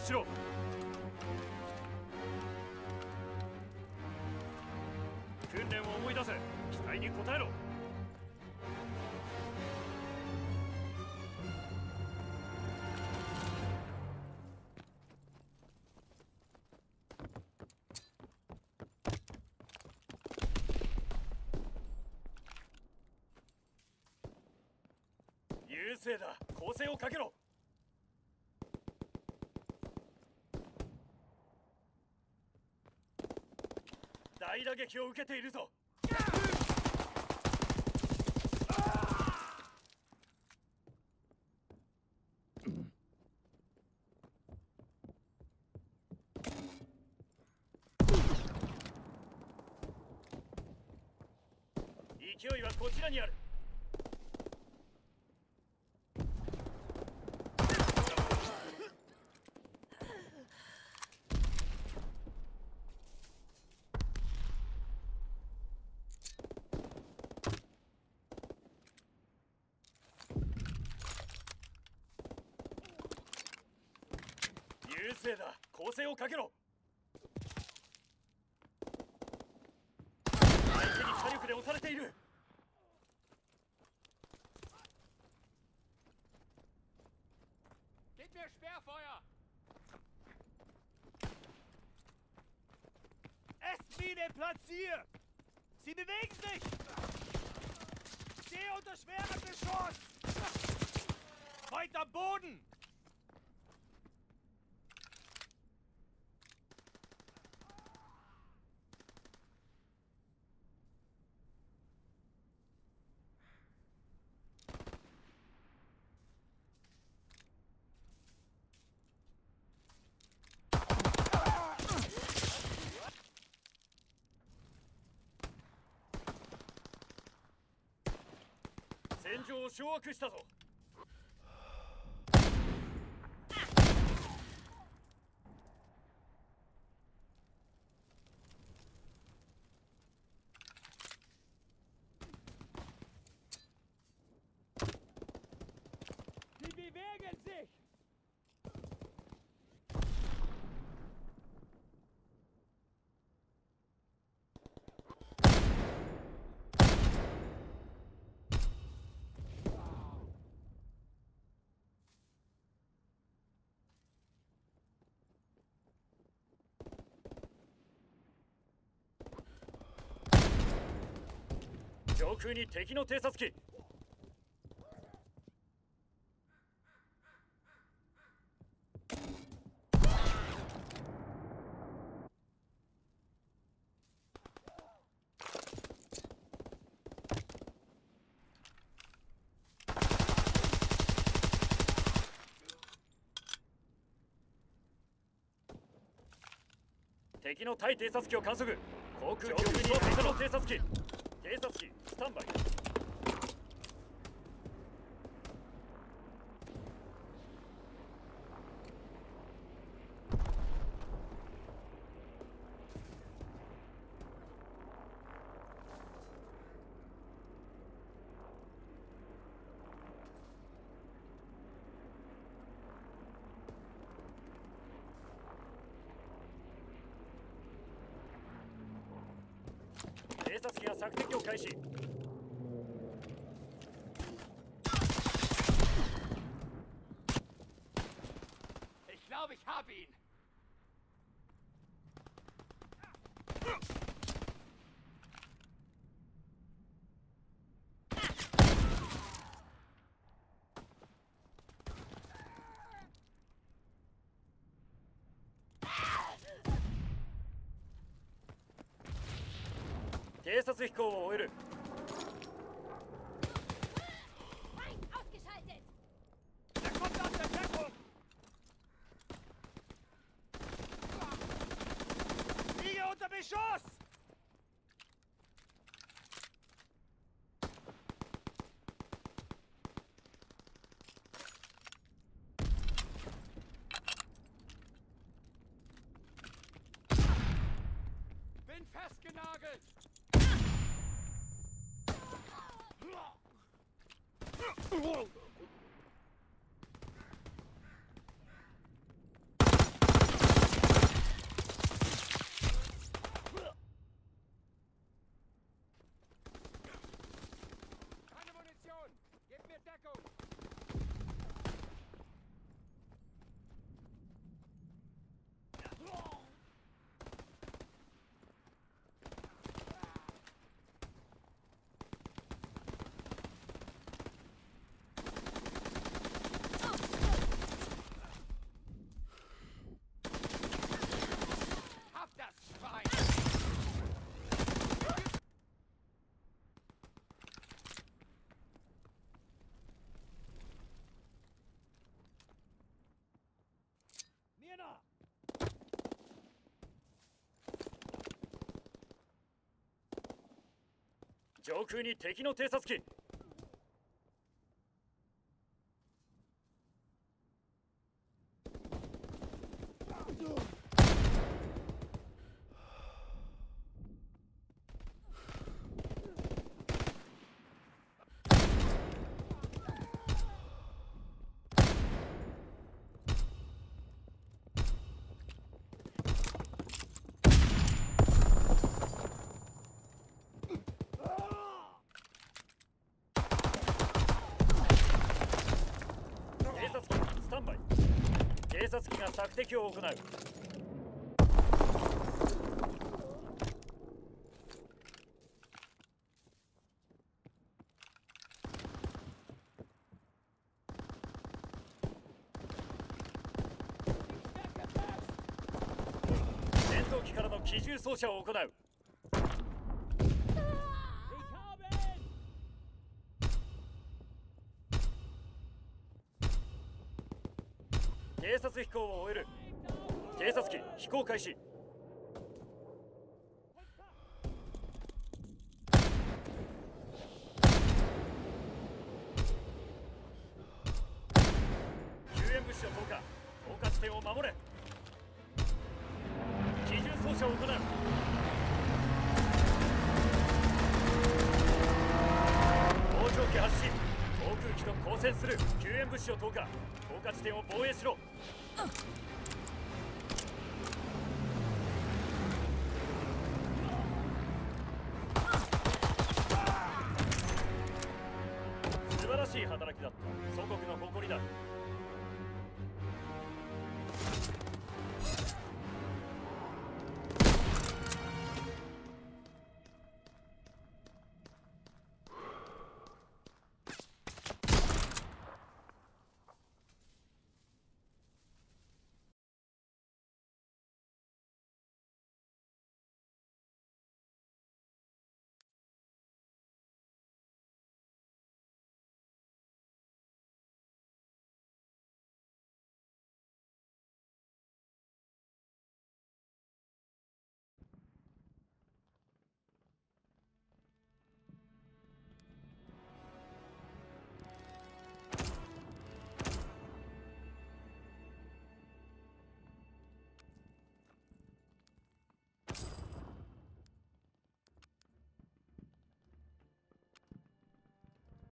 しろ。訓練を思い出せ。期待に応えろ。優勢だ。攻勢をかけろ。大打撃を受けているぞ。勢いはこちらにある。優勢だ。攻勢をかけろ。相手に火力で押されている。 Gib mir Sperrfeuer! S-Mine platziert! Sie bewegen sich! Stehe unter schwerem Beschuss! Feind am Boden! 戦場を掌握したぞ。 Sie bewegen sich! 上空に敵の偵察機。敵の対偵察機を観測。航空局に敵の偵察機。偵察機スタンバイ。偵察機が索敵を開始。 Ich glaube, ich habe ihn! 偵察飛行を終える。 Feind ausgeschaltet! Er kommt aus der Deckung! Liege unter Beschuss! Bin festgenagelt! 上空に敵の偵察機。偵察機が索敵を行う。戦闘機からの機銃掃射を行う。偵察飛行を終える。偵察機飛行開始。救援物資を投下。投下地点を守れ。機銃掃射を行う。盗聴器発進。航空機と交戦する。救援物資を投下。投下地点を防衛しろ。素晴らしい働きだった。祖国の誇りだ。